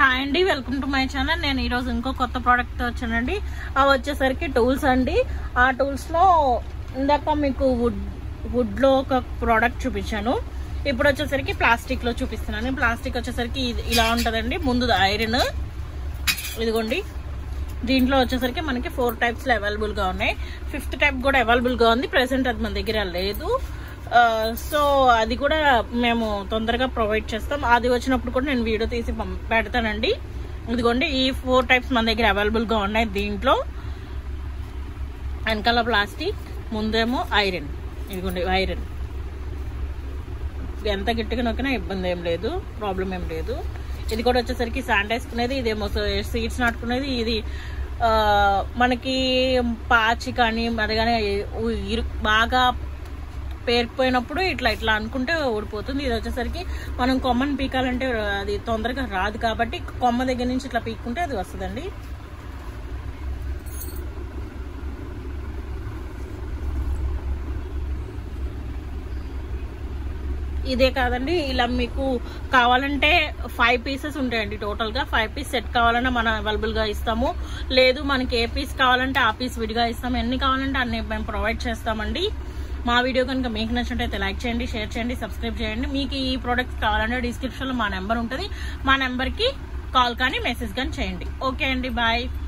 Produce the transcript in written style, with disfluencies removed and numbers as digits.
Hi అండి, welcome to my channel. నేను ఈరోజు ఇంకో కొత్త ప్రోడక్ట్ తో వచ్చానండి. అవి వచ్చేసరికి టూల్స్ అండి. ఆ టూల్స్ లో ఇందాక మీకు వుడ్ లో ఒక ప్రోడక్ట్ చూపించాను. ఇప్పుడు వచ్చేసరికి ప్లాస్టిక్ లో చూపిస్తున్నాను. ప్లాస్టిక్ వచ్చేసరికి ఇలా ఉంటదండి. ముందు ఐరన్ ఇదిగోండి. దీంట్లో వచ్చేసరికి మనకి 4 టైప్స్ లో అవైలబుల్ గా ఉన్నాయి. 5th టైప్ కూడా అవైలబుల్ గా ఉంది. ప్రెసెంట్ అది మన దగ్గర లేదు. సో అది కూడా మేము తొందరగా ప్రొవైడ్ చేస్తాం. అది వచ్చినప్పుడు కూడా నేను వీడియో తీసి పెడతానండి. ఇదిగోండి, ఈ 4 టైప్స్ మన దగ్గర అవైలబుల్ గా ఉన్నాయి. దీంట్లో వెనకాల ప్లాస్టిక్, ముందేమో ఐరన్. ఇదిగోండి ఐరన్. ఎంత గట్టిగా నొక్కినా ఇబ్బంది ఏం లేదు, ప్రాబ్లం ఏం లేదు. ఇది కూడా వచ్చేసరికి శాండ్ వేసుకునేది, ఇదేమో సీడ్స్ నాటుకునేది. ఇది మనకి పాచి కానీ మరి కానీ బాగా పేరుకుపోయినప్పుడు ఇట్లా అనుకుంటే ఊడిపోతుంది. ఇది వచ్చేసరికి మనం కొమ్మని పీకాలంటే అది తొందరగా రాదు కాబట్టి కొమ్మ దగ్గర నుంచి ఇట్లా పీక్కుంటే అది వస్తుందండి. ఇదే కాదండి, ఇలా మీకు కావాలంటే 5 పీసెస్ ఉంటాయండి. టోటల్ గా 5 పీస్ సెట్ కావాలన్నా మనం అవైలబుల్ గా ఇస్తాము. లేదు మనకి ఏ పీస్ కావాలంటే ఆ పీస్ విడిగా ఇస్తాము. ఎన్ని కావాలంటే అన్ని మేము ప్రొవైడ్ చేస్తామండి. మా వీడియో కనుక మీకు నచ్చినట్లయితే లైక్ చేయండి, షేర్ చేయండి, సబ్స్క్రైబ్ చేయండి. మీకు ఈ ప్రోడక్ట్స్ కావాలంటే డిస్క్రిప్షన్ లో మా నెంబర్ ఉంటుంది. మా నెంబర్ కి కాల్ కానీ మెసేజ్ కానీ చేయండి. ఓకే అండి, బాయ్.